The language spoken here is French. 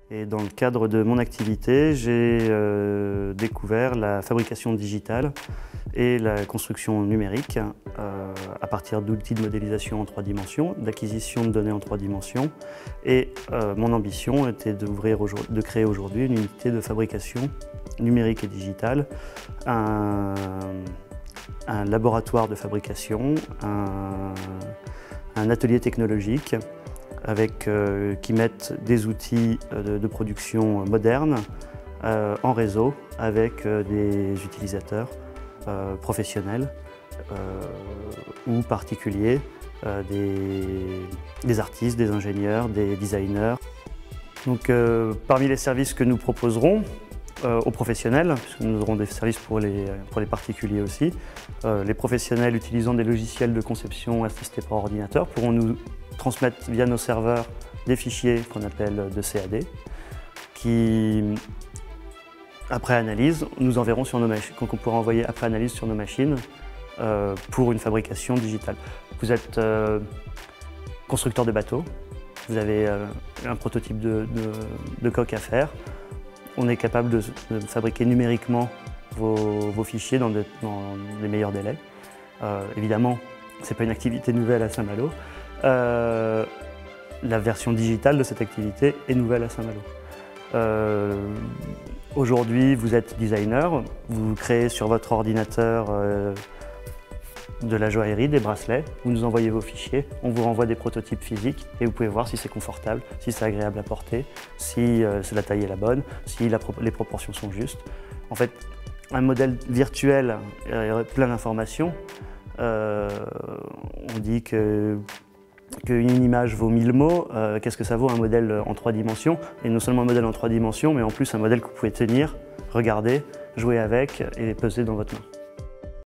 Et dans le cadre de mon activité, j'ai découvert la fabrication digitale et la construction numérique à partir d'outils de modélisation en 3 dimensions, d'acquisition de données en 3 dimensions. Et mon ambition était de créer aujourd'hui une unité de fabrication numérique et digitale, un laboratoire de fabrication, un atelier technologique qui mettent des outils de production modernes en réseau avec des utilisateurs professionnels ou particuliers, des artistes, des ingénieurs, des designers. Donc, parmi les services que nous proposerons aux professionnels, puisque nous aurons des services pour les particuliers aussi, les professionnels utilisant des logiciels de conception assistés par ordinateur pourront nous transmettre via nos serveurs des fichiers qu'on appelle de CAD, qui, après analyse, nous enverront sur nos machines, qu'on pourra envoyer après analyse sur nos machines pour une fabrication digitale. Vous êtes constructeur de bateaux, vous avez un prototype de coque à faire. On est capable de fabriquer numériquement vos fichiers dans les meilleurs délais. Évidemment, ce n'est pas une activité nouvelle à Saint-Malo. La version digitale de cette activité est nouvelle à Saint-Malo. Aujourd'hui, vous êtes designer, vous créez sur votre ordinateur de la joaillerie, des bracelets, vous nous envoyez vos fichiers, on vous renvoie des prototypes physiques et vous pouvez voir si c'est confortable, si c'est agréable à porter, si la taille est la bonne, si les proportions sont justes. En fait, un modèle virtuel plein d'informations, on dit qu'une image vaut 1000 mots, qu'est-ce que ça vaut un modèle en 3 dimensions? Et non seulement un modèle en 3 dimensions, mais en plus un modèle que vous pouvez tenir, regarder, jouer avec et peser dans votre main.